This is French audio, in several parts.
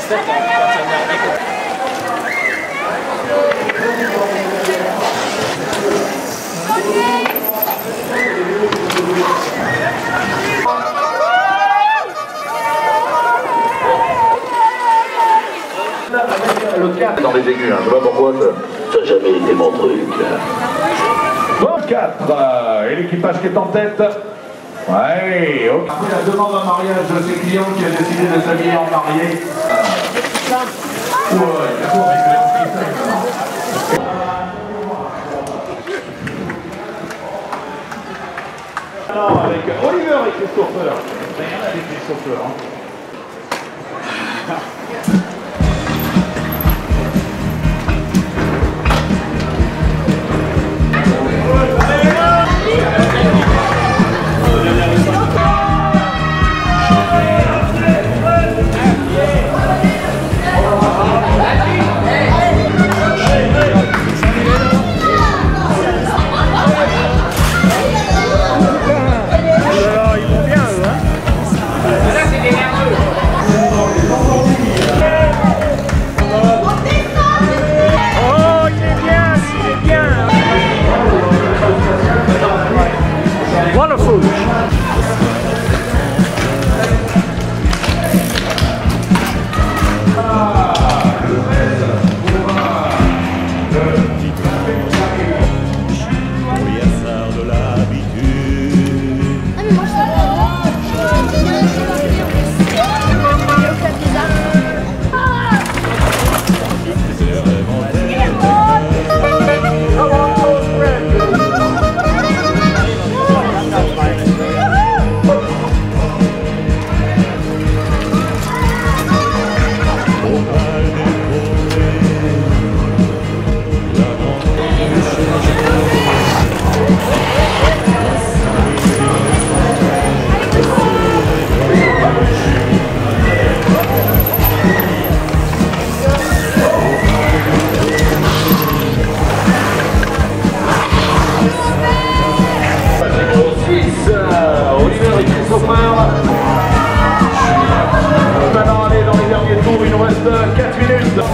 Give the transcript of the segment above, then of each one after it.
Dans les aigus, hein. Je sais pas pourquoi ça n'a jamais été mon truc. Bon, 4, et l'équipage qui est en tête. Ouais, okay. Après la demande en mariage de ses clients qui a décidé de s'habiller en marié. Ouais, d'accord, alors, avec Oliver et Christopher. Il y en a des Christopher. Hein. Maintenant, allez dans les derniers tours, il nous reste 4 minutes.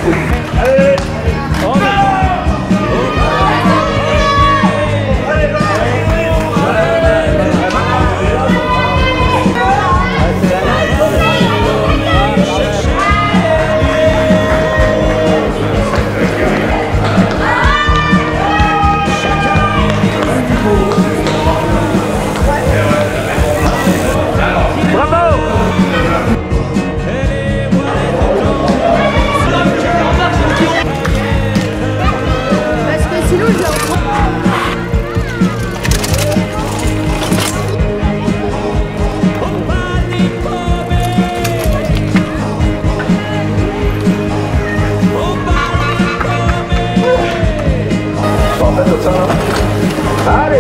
Allez. Allez,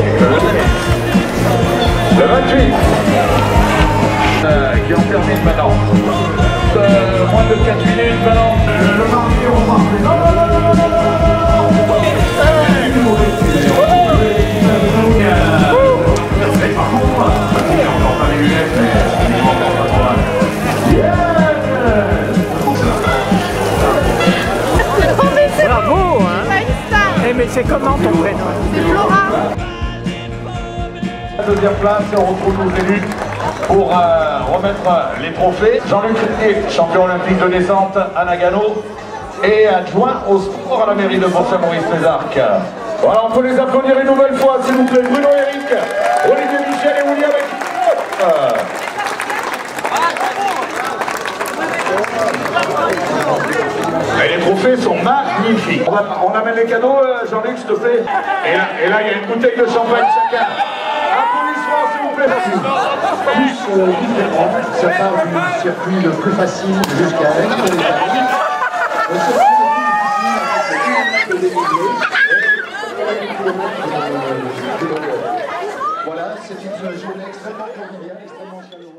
le 28 qui en termine maintenant. Moins de 4 minutes maintenant. Le marqué au marqué. Non, non, non, non, non, non, non. Par contre, il a encore pas les lunettes, mais il manque encore pas mal. Bravo, hein. Mais c'est comment ton prénom? C'est Flora. La deuxième place, et on retrouve nos élus pour remettre les trophées. Jean-Luc Retier, champion olympique de descente à Nagano et adjoint au sport à la mairie de Bourg-Saint-Maurice-les-Arcs. Voilà, on peut les applaudir une nouvelle fois, s'il vous plaît. Bruno Eric, Olivier Michel et William avec Et les trophées sont magnifiques. On amène les cadeaux, Jean-Luc, s'il te plaît. Et là, il y a une bouteille de champagne chacun. Applaudissements, s'il vous plaît. Plus différent, ça part du circuit le plus facile jusqu'à la ligne de l'Italie. Le circuit le plus difficile, avec le dénivelé. Voilà, c'est une journée extrêmement conviviale, extrêmement chaleureuse.